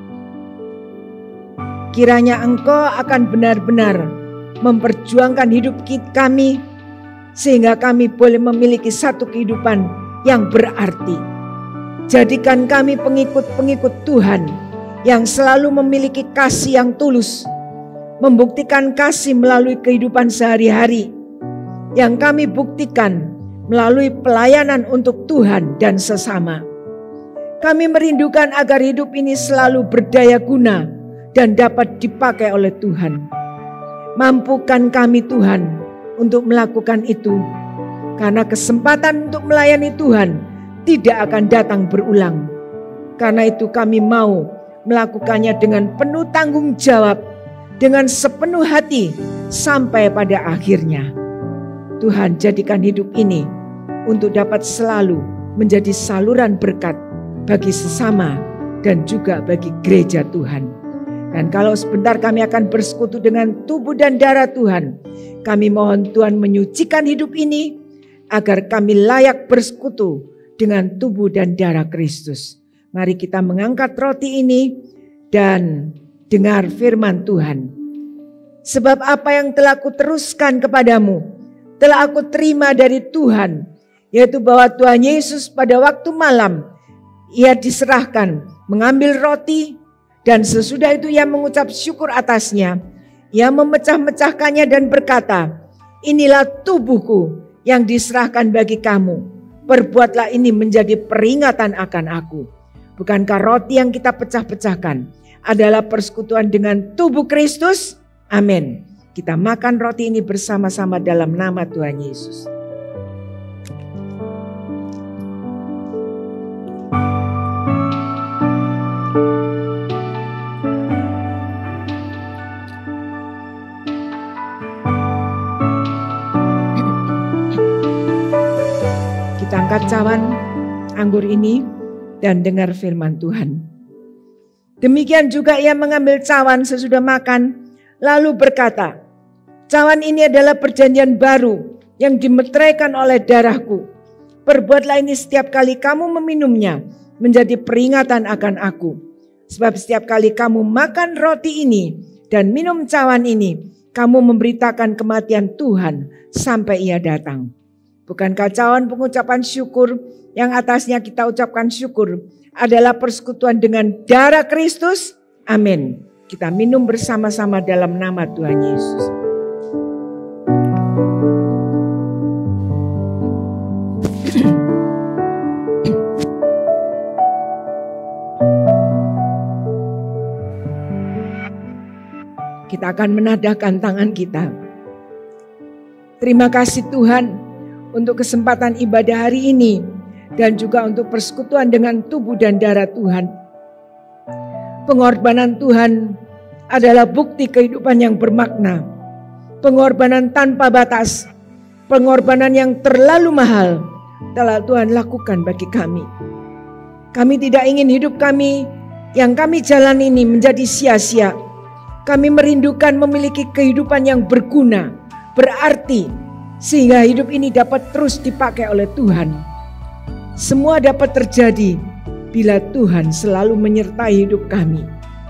kiranya Engkau akan benar-benar memperjuangkan hidup kami, sehingga kami boleh memiliki satu kehidupan yang berarti. Jadikan kami pengikut-pengikut Tuhan yang selalu memiliki kasih yang tulus, membuktikan kasih melalui kehidupan sehari-hari, yang kami buktikan melalui pelayanan untuk Tuhan dan sesama. Kami merindukan agar hidup ini selalu berdaya guna dan dapat dipakai oleh Tuhan. Mampukan kami Tuhan untuk melakukan itu, karena kesempatan untuk melayani Tuhan tidak akan datang berulang. Karena itu kami mau melakukannya dengan penuh tanggung jawab, dengan sepenuh hati sampai pada akhirnya. Tuhan, jadikan hidup ini untuk dapat selalu menjadi saluran berkat bagi sesama dan juga bagi gereja Tuhan. Dan kalau sebentar kami akan bersekutu dengan tubuh dan darah Tuhan, kami mohon Tuhan menyucikan hidup ini agar kami layak bersekutu dengan tubuh dan darah Kristus. Mari kita mengangkat roti ini dan dengar firman Tuhan. Sebab apa yang telah kuteruskan kepadamu, telah aku terima dari Tuhan, yaitu bahwa Tuhan Yesus pada waktu malam ia diserahkan mengambil roti, dan sesudah itu ia mengucap syukur atasnya. Ia memecah-mecahkannya dan berkata, inilah tubuhku yang diserahkan bagi kamu. Perbuatlah ini menjadi peringatan akan aku. Bukankah roti yang kita pecah-pecahkan adalah persekutuan dengan tubuh Kristus? Amin. Kita makan roti ini bersama-sama dalam nama Tuhan Yesus. Kita angkat cawan anggur ini dan dengar firman Tuhan. Demikian juga ia mengambil cawan sesudah makan, lalu berkata, cawan ini adalah perjanjian baru yang dimeteraikan oleh darahku. Perbuatlah ini setiap kali kamu meminumnya menjadi peringatan akan aku. Sebab setiap kali kamu makan roti ini dan minum cawan ini, kamu memberitakan kematian Tuhan sampai ia datang. Bukankah cawan pengucapan syukur yang atasnya kita ucapkan syukur adalah persekutuan dengan darah Kristus? Amin. Kita minum bersama-sama dalam nama Tuhan Yesus. Kita akan menadahkan tangan kita. Terima kasih Tuhan untuk kesempatan ibadah hari ini dan juga untuk persekutuan dengan tubuh dan darah Tuhan. Pengorbanan Tuhan adalah bukti kehidupan yang bermakna. Pengorbanan tanpa batas, pengorbanan yang terlalu mahal telah Tuhan lakukan bagi kami. Kami tidak ingin hidup kami yang kami jalani ini menjadi sia-sia. Kami merindukan memiliki kehidupan yang berguna, berarti, sehingga hidup ini dapat terus dipakai oleh Tuhan. Semua dapat terjadi bila Tuhan selalu menyertai hidup kami.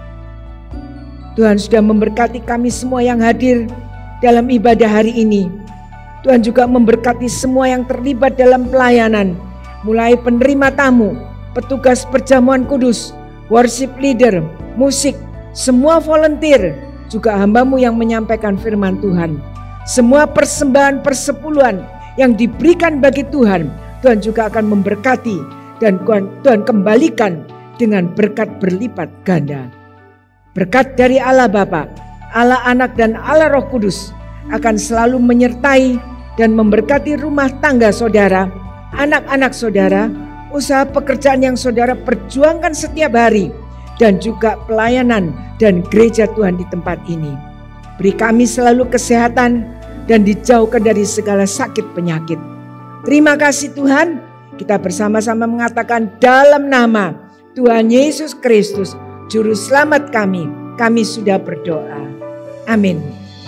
Tuhan sudah memberkati kami semua yang hadir dalam ibadah hari ini. Tuhan juga memberkati semua yang terlibat dalam pelayanan, mulai penerima tamu, petugas perjamuan kudus, worship leader, musik, semua volunteer, juga hamba-Mu yang menyampaikan firman Tuhan. Semua persembahan persepuluhan yang diberikan bagi Tuhan, Tuhan juga akan memberkati dan Tuhan kembalikan dengan berkat berlipat ganda. Berkat dari Allah Bapa, Allah Anak dan Allah Roh Kudus akan selalu menyertai dan memberkati rumah tangga saudara, anak-anak saudara, usaha pekerjaan yang saudara perjuangkan setiap hari, dan juga pelayanan dan gereja Tuhan di tempat ini. Beri kami selalu kesehatan dan dijauhkan dari segala sakit penyakit. Terima kasih Tuhan, kita bersama-sama mengatakan dalam nama Tuhan Yesus Kristus, Juru Selamat kami sudah berdoa. Amin.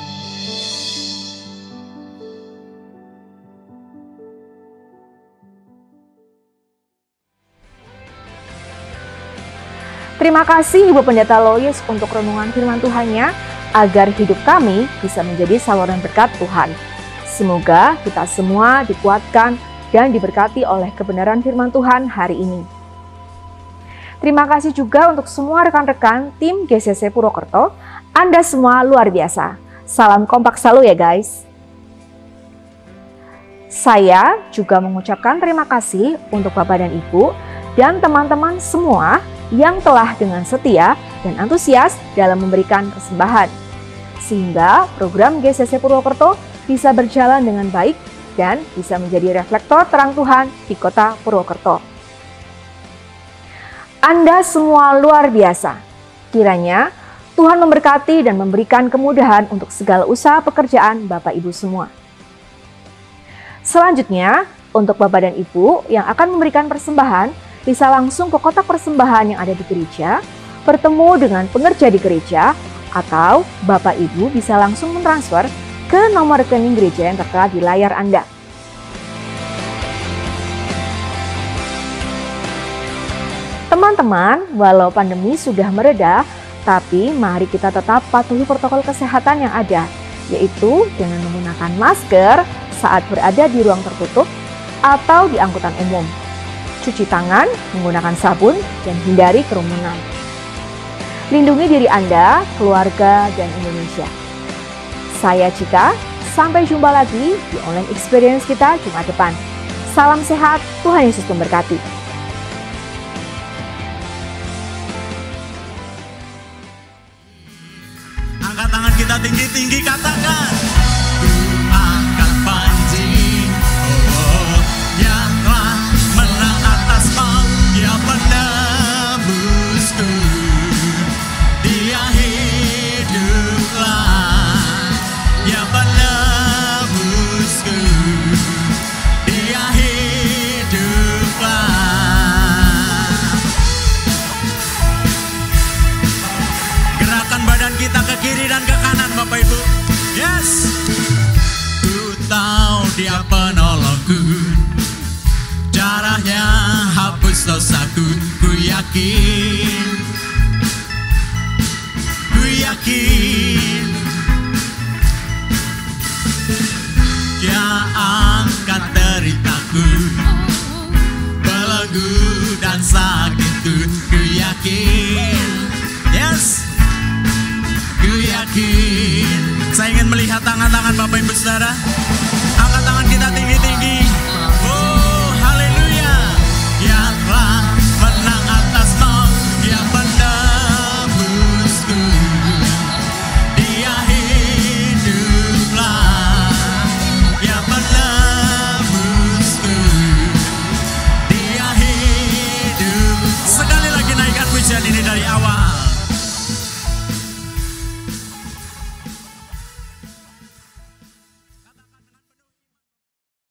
Terima kasih Ibu Pendeta Lois untuk renungan firman Tuhannya, agar hidup kami bisa menjadi saluran berkat Tuhan. Semoga kita semua dikuatkan dan diberkati oleh kebenaran firman Tuhan hari ini. Terima kasih juga untuk semua rekan-rekan tim GCC Purwokerto. Anda semua luar biasa. Salam kompak selalu ya guys. Saya juga mengucapkan terima kasih untuk Bapak dan Ibu dan teman-teman semua yang telah dengan setia dan antusias dalam memberikan persembahan, sehingga program GCC Purwokerto bisa berjalan dengan baik dan bisa menjadi reflektor terang Tuhan di kota Purwokerto. Anda semua luar biasa. Kiranya Tuhan memberkati dan memberikan kemudahan untuk segala usaha pekerjaan Bapak Ibu semua. Selanjutnya, untuk Bapak dan Ibu yang akan memberikan persembahan, bisa langsung ke kotak persembahan yang ada di gereja, bertemu dengan pengerja di gereja, atau Bapak Ibu bisa langsung mentransfer ke nomor rekening gereja yang tertera di layar Anda. Teman-teman, walau pandemi sudah mereda, tapi mari kita tetap patuhi protokol kesehatan yang ada, yaitu dengan menggunakan masker saat berada di ruang tertutup atau di angkutan umum. Cuci tangan menggunakan sabun dan hindari kerumunan. Lindungi diri Anda, keluarga, dan Indonesia. Saya Cika, sampai jumpa lagi di online experience kita Jumat depan. Salam sehat, Tuhan Yesus memberkati. Angkat tangan kita tinggi-tinggi, katakan. Angkat panji, yang telah menang atas maut, Dia penebusku. Dia hiduplah, Dia penebusku. Dia hiduplah. Gerakan badan kita ke kiri dan ke kanan, Bapak Ibu. Yes. Ku tahu Dia penolongku, caranya hapus dosaku. Ku yakin, ku yakin. Dia angkat deritaku, belenggu dan sakitku. Ku yakin, yes, ku yakin. Saya ingin melihat tangan-tangan Bapak Ibu Saudara.